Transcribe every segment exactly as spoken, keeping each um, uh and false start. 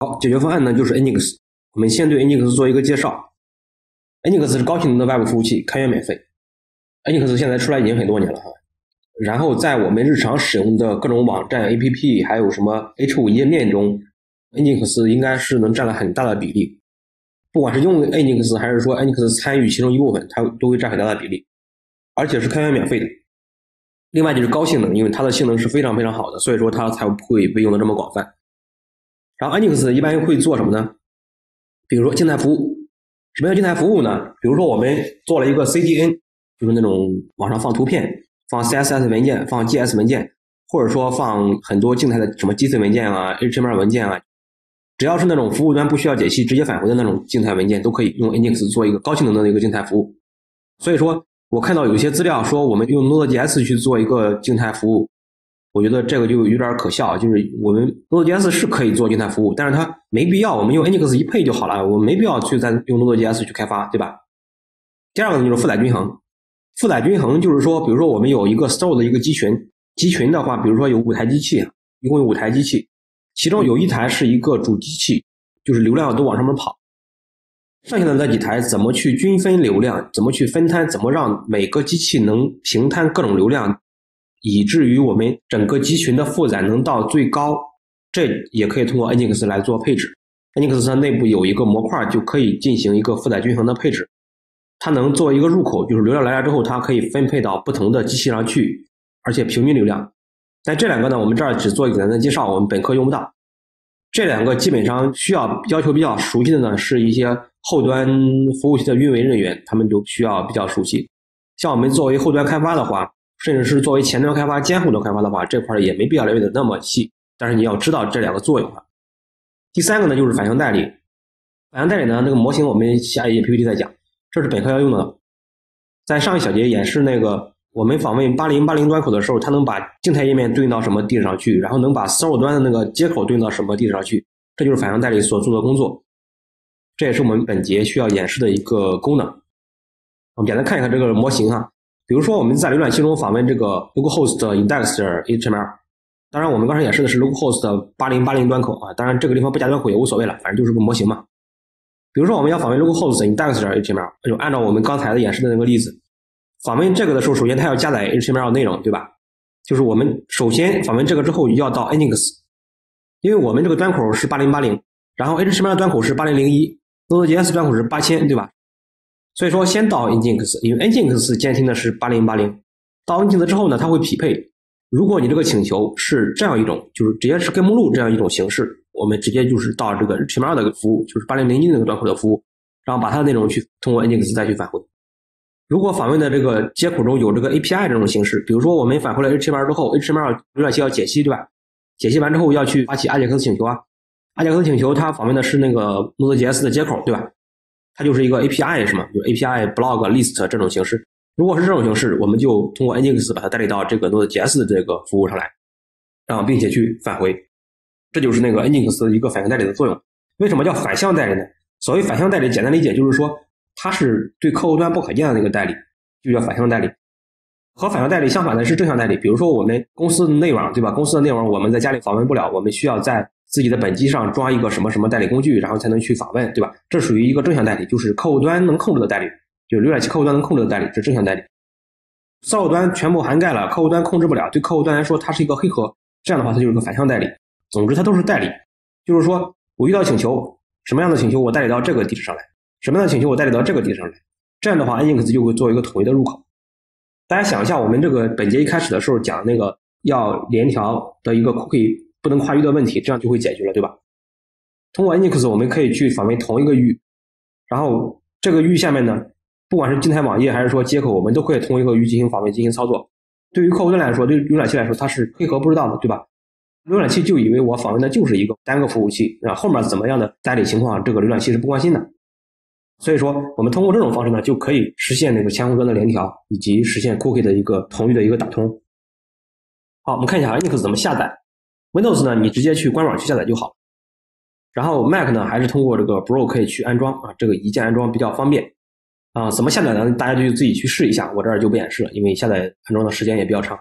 好，解决方案呢就是 Nginx。我们先对 Nginx 做一个介绍。Nginx 是高性能的外部服务器，开源免费。Nginx 现在出来已经很多年了哈。然后在我们日常使用的各种网站 A P P 还有什么 H 五 页面中， Nginx 应该是能占了很大的比例。不管是用 Nginx 还是说 Nginx 参与其中一部分，它都会占很大的比例，而且是开源免费的。另外就是高性能，因为它的性能是非常非常好的，所以说它才会被用的这么广泛。然后 Nginx 一般会做什么呢？比如说静态服务。什么叫静态服务呢？比如说我们做了一个 C D N， 就是那种网上放图片、放 C S S 文件、放 G S 文件，或者说放很多静态的什么 J S O N 文件啊、H T M L 文件啊，只要是那种服务端不需要解析直接返回的那种静态文件，都可以用 Nginx 做一个高性能的一个静态服务。所以说我看到有些资料说我们用 Node.js 去做一个静态服务，我觉得这个就有点可笑，就是我们 Node.js 是可以做静态服务，但是它没必要，我们用 Nginx 一配就好了，我们没必要去再用 Node.js 去开发，对吧？第二个呢就是负载均衡。负载均衡就是说，比如说我们有一个 store 的一个集群，集群的话，比如说有五台机器，一共有五台机器，其中有一台是一个主机器，就是流量都往上面跑。剩下的那几台怎么去均分流量，怎么去分摊，怎么让每个机器能平摊各种流量，以至于我们整个集群的负载能到最高，这也可以通过 Nginx 来做配置。Nginx 它内部有一个模块就可以进行一个负载均衡的配置，它能做一个入口，就是流量来了之后它可以分配到不同的机器上去，而且平均流量。但这两个呢，我们这儿只做一个简单的介绍，我们本课用不到。这两个基本上需要要求比较熟悉的呢，是一些后端服务器的运维人员，他们都需要比较熟悉。像我们作为后端开发的话，甚至是作为前端开发、兼后端开发的话，这块也没必要了解的那么细，但是你要知道这两个作用啊。第三个呢，就是反向代理。反向代理呢，这个模型我们下一页 P P T 再讲，这是本课要用的。在上一小节演示那个我们访问八零八零端口的时候，它能把静态页面对应到什么地址上去，然后能把 server 端的那个接口对应到什么地址上去，这就是反向代理所做的工作。这也是我们本节需要演示的一个功能。我们简单看一看这个模型哈。比如说我们在浏览器中访问这个 localhost index.html， 当然我们刚才演示的是 localhost 八零八零端口啊，当然这个地方不加端口也无所谓了，反正就是个模型嘛。比如说我们要访问 localhost index.html， 就按照我们刚才的演示的那个例子，访问这个的时候，首先它要加载 H T M L 内容，对吧？就是我们首先访问这个之后要到 Nginx， 因为我们这个端口是八零八零，然后 H T M L 端口是八零零一， Node.js 端口是八千，对吧？所以说先到 Nginx， 因为 Nginx 监听的是八零八零，到 Nginx 之后呢，它会匹配。如果你这个请求是这样一种，就是直接是根目录这样一种形式，我们直接就是到这个 H T M L 的服务，就是八零零一那个端口的服务，然后把它的内容去通过 Nginx 再去返回。如果访问的这个接口中有这个 A P I 这种形式，比如说我们返回了 H T M L 之后 ，H T M L 浏览器要解析，对吧？解析完之后要去发起 Ajax 请求啊 ，Ajax 请求它访问的是那个 Node.js 的接口，对吧？它就是一个 A P I 是吗？就 A P I、blog、list 这种形式。如果是这种形式，我们就通过 Nginx 把它代理到这个 Node.js 的这个服务上来，然后并且去返回。这就是那个 Nginx 的一个反向代理的作用。为什么叫反向代理呢？所谓反向代理，简单理解就是说，它是对客户端不可见的那个代理，就叫反向代理。和反向代理相反的是正向代理。比如说我们公司的内网，对吧？公司的内网我们在家里访问不了，我们需要在自己的本机上装一个什么什么代理工具，然后才能去访问，对吧？这属于一个正向代理，就是客户端能控制的代理，就是浏览器客户端能控制的代理，这是正向代理。server端全部涵盖了，客户端控制不了，对客户端来说它是一个黑盒，这样的话它就是个反向代理。总之它都是代理，就是说我遇到请求，什么样的请求我代理到这个地址上来，什么样的请求我代理到这个地址上来，这样的话 Nginx 就会做一个统一的入口。大家想一下，我们这个本节一开始的时候讲那个要连条的一个 cookie 不能跨域的问题，这样就会解决了，对吧？通过 Nginx 我们可以去访问同一个域，然后这个域下面呢，不管是静态网页还是说接口，我们都可以同一个域进行访问进行操作。对于客户端来说，对于浏览器来说，它是黑盒不知道的，对吧？浏览器就以为我访问的就是一个单个服务器，然后后面怎么样的代理情况，这个浏览器是不关心的。所以说我们通过这种方式呢，就可以实现那个前后端的联调，以及实现 cookie 的一个同域的一个打通。好，我们看一下 Nginx 怎么下载。Windows 呢，你直接去官网去下载就好。然后 Mac 呢，还是通过这个 Bro 可以去安装啊，这个一键安装比较方便啊。怎么下载呢？大家就自己去试一下，我这儿就不演示了，因为下载安装的时间也比较长。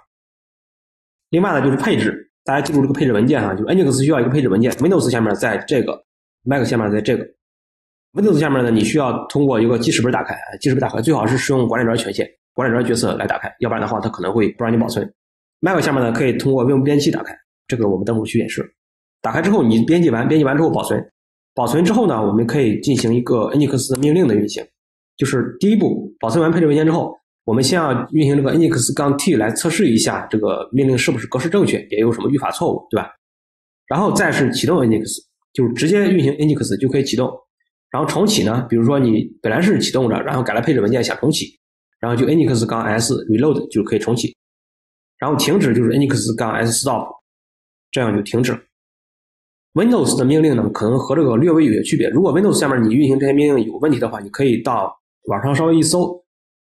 另外呢，就是配置，大家记住这个配置文件哈，就是 Nginx 需要一个配置文件 ，Windows 下面在这个 Mac 下面在这个 Windows 下面呢，你需要通过一个记事本打开，记事本打开最好是使用管理员权限、管理员角色来打开，要不然的话它可能会不让你保存。Mac 下面呢可以通过 Vim 编辑器打开，这个我们等会儿去演示。打开之后你编辑完，编辑完之后保存，保存之后呢，我们可以进行一个 Nginx 命令的运行，就是第一步，保存完配置文件之后，我们先要运行这个 Nginx-T 来测试一下这个命令是不是格式正确，也有什么语法错误，对吧？然后再是启动 Nginx， 就直接运行 Nginx 就可以启动。然后重启呢，比如说你本来是启动着，然后改了配置文件想重启，然后就 Nginx-S reload 就可以重启。然后停止就是 Nginx-S stop， 这样就停止。Windows 的命令呢，可能和这个略微有些区别。如果 Windows 下面你运行这些命令有问题的话，你可以到网上稍微一搜，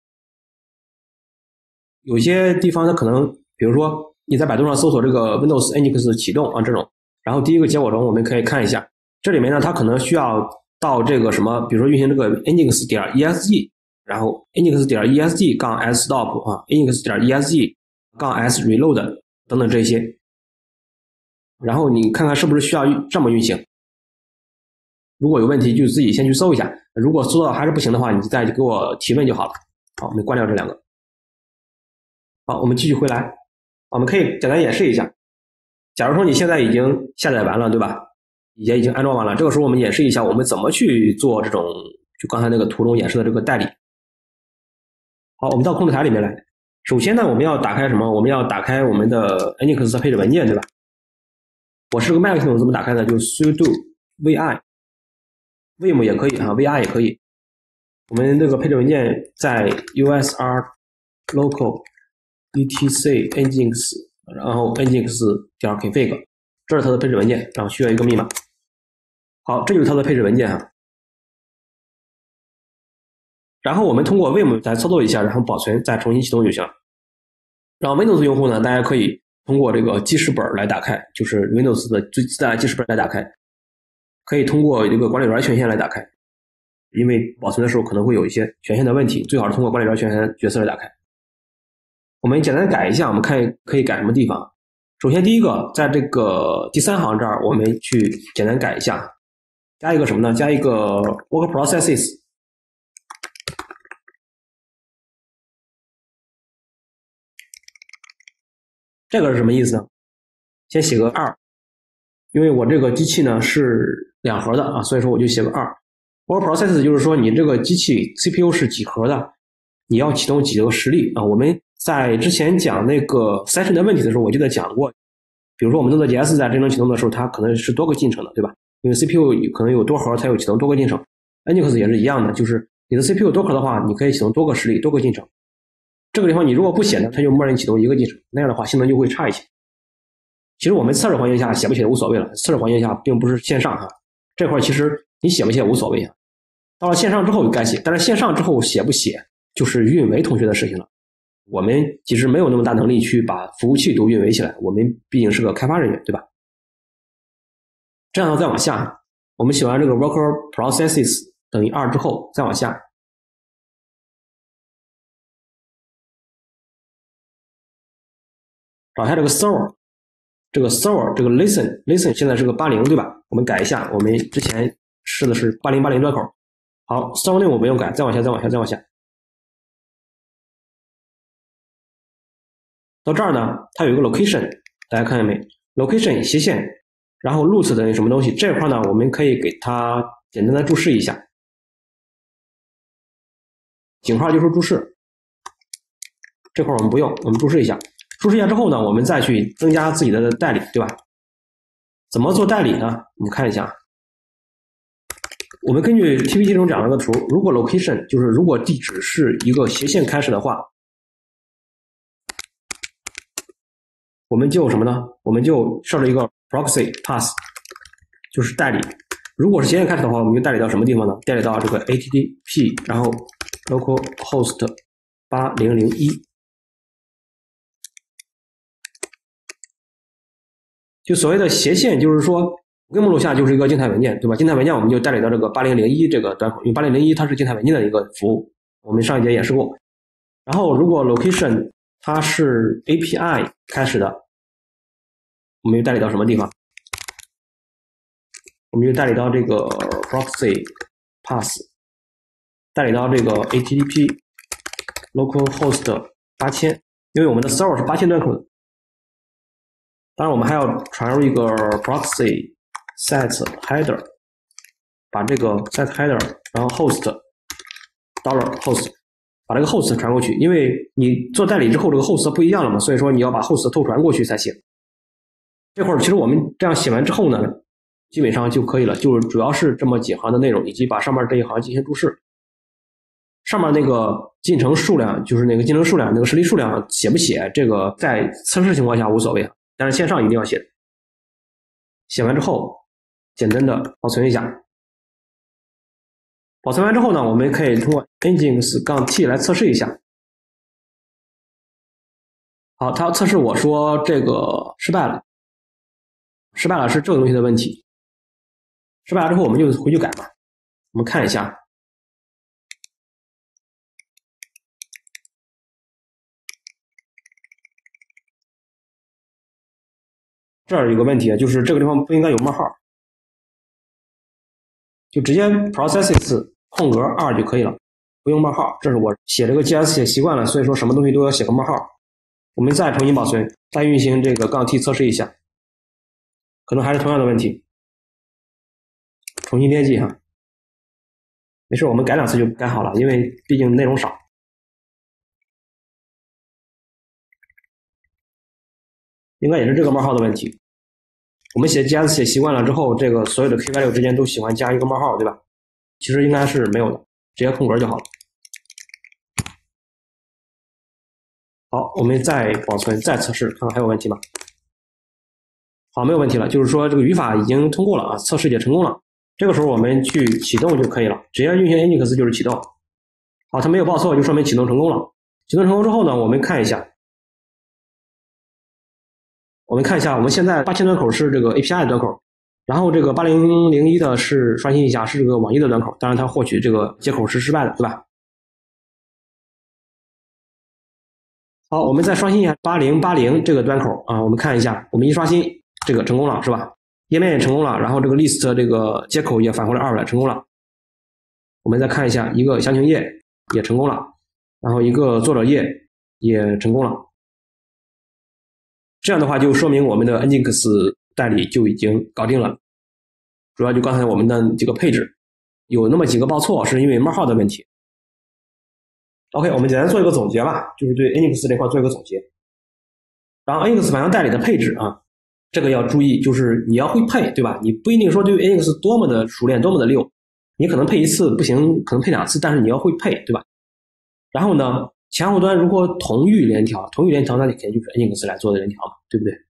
有些地方它可能，比如说你在百度上搜索这个 Windows Nginx 启动啊这种，然后第一个结果中我们可以看一下，这里面呢它可能需要到这个什么，比如说运行这个 Nginx.exg， 然后 Nginx.exg 杠 S stop 啊 Nginx.exg 杠 S reload 等等这些，然后你看看是不是需要这么运行。如果有问题就自己先去搜一下，如果搜到还是不行的话，你再给我提问就好了。好，我们关掉这两个。好，我们继续回来，我们可以简单演示一下。假如说你现在已经下载完了，对吧？也已经安装完了，这个时候我们演示一下我们怎么去做这种就刚才那个图中演示的这个代理。好，我们到控制台里面来。首先呢，我们要打开什么？我们要打开我们的 Nginx 的配置文件，对吧？我是个 Mac 系统，怎么打开呢？就 sudo vi vim 也可以啊 vi 也可以。我们这个配置文件在 usr local etc nginx， 然后 nginx.config， 这是它的配置文件，然后需要一个密码。好，这就是它的配置文件啊。然后我们通过 vim 来操作一下，然后保存，再重新启动就行了。然后 Windows 用户呢，大家可以通过这个记事本来打开，就是 Windows 的最自带记事本来打开，可以通过这个管理员权限来打开，因为保存的时候可能会有一些权限的问题，最好是通过管理员权限角色来打开。我们简单改一下，我们看可以改什么地方。首先第一个，在这个第三行这儿，我们去简单改一下，加一个什么呢？加一个 work processes。这个是什么意思呢？先写个二，因为我这个机器呢是两核的啊，所以说我就写个二。work processes 就是说你这个机器 C P U 是几核的，你要启动几个实例啊。我们在之前讲那个 session 的问题的时候，我记得讲过，比如说我们 Node.js 在真正启动的时候，它可能是多个进程的，对吧？因为 C P U 可能有多核才有启动多个进程。Nginx 也是一样的，就是你的 C P U 多核的话，你可以启动多个实例、多个进程。这个地方你如果不写呢，它就默认启动一个进程，那样的话性能就会差一些。其实我们测试环境下写不写无所谓了，测试环境下并不是线上哈，这块其实你写不写无所谓啊。到了线上之后就该写，但是线上之后写不写就是运维同学的事情了。我们其实没有那么大能力去把服务器都运维起来，我们毕竟是个开发人员，对吧？这样再往下，我们写完这个 worker processes 等于二之后，再往下，找一下这个 server， 这个 server 这个 listen listen 现在是个八十，对吧？我们改一下，我们之前试的是八零八零端口。好 server name 我不用改，再往下再往下再往下，到这儿呢它有一个 location， 大家看见没？ location 斜线然后 root 等于什么东西，这块呢我们可以给它简单的注释一下，井号就是注释，这块我们不用，我们注释一下。注释一下之后呢，我们再去增加自己的代理，对吧？怎么做代理呢？我们看一下，我们根据 T P P 中讲了个图，如果 location 就是如果地址是一个斜线开始的话，我们就什么呢？我们就设置一个 proxy path， 就是代理。如果是斜线开始的话，我们就代理到什么地方呢？代理到这个 H T T P， 然后 localhost 八零零一。就所谓的斜线，就是说根目录下就是一个静态文件，对吧？静态文件我们就代理到这个八零零一这个端口，因为八零零一它是静态文件的一个服务，我们上一节演示过。然后如果 location 它是 A P I 开始的，我们就代理到什么地方？ 我们就代理到这个 proxy pass， 代理到这个 H T T P localhost 八千，因为我们的 server 是八千端口的。当然，我们还要传入一个 proxy set header， 把这个 set header， 然后 host dollar host， 把这个 host 传过去。因为你做代理之后，这个 host 不一样了嘛，所以说你要把 host 透传过去才行。这会儿其实我们这样写完之后呢，基本上就可以了，就是主要是这么几行的内容，以及把上面这一行进行注释。上面那个进程数量，就是那个进程数量，那个实例数量写不写，这个在测试情况下无所谓，但是线上一定要写。写完之后，简单的保存一下。保存完之后呢，我们可以通过 nginx-t 来测试一下。好，它要测试我说这个失败了，失败了是这个东西的问题。失败了之后，我们就回去改嘛。我们看一下。这儿有个问题，就是这个地方不应该有冒号，就直接 processes 空格二就可以了，不用冒号。这是我写这个 G S 写习惯了，所以说什么东西都要写个冒号。我们再重新保存，再运行这个杠 T 测试一下，可能还是同样的问题。重新编辑哈，没事，我们改两次就改好了，因为毕竟内容少。应该也是这个冒号的问题。我们写 G S 写习惯了之后，这个所有的 key value 之间都喜欢加一个冒号，对吧？其实应该是没有的，直接空格就好了。好，我们再保存，再测试，看看还有问题吗？好，没有问题了，就是说这个语法已经通过了啊，测试也成功了。这个时候我们去启动就可以了，直接运行 Nginx 就是启动。好，它没有报错，就说明启动成功了。启动成功之后呢，我们看一下。我们看一下，我们现在八千端口是这个 A P I 的端口，然后这个八零零一的是刷新一下是这个网页的端口，当然它获取这个接口是失败的，对吧？好，我们再刷新一下八零八零这个端口啊，我们看一下，我们一刷新这个成功了，是吧？页面也成功了，然后这个 list 这个接口也返回了二百，成功了。我们再看一下一个详情页也成功了，然后一个作者页也成功了。这样的话就说明我们的 Nginx 代理就已经搞定了，主要就刚才我们的这个配置有那么几个报错是因为冒号的问题。OK， 我们简单做一个总结吧，就是对 Nginx 这块做一个总结。然后 Nginx 反向代理的配置啊，这个要注意，就是你要会配，对吧？你不一定说对 Nginx 多么的熟练，多么的溜，你可能配一次不行，可能配两次，但是你要会配，对吧？然后呢，前后端如果同域联调，同域联调那你肯定就是 Nginx 来做的联调嘛，对不对？